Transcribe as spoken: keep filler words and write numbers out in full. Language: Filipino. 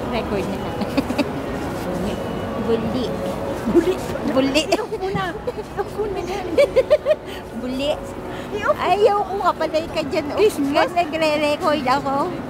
Record na lang. Buli. Buli. Buli. I-off mo na. I-off mo na yan. Buli. I-off. Ayaw ko kapalay ka dyan. Christmas? Nagre-record ako.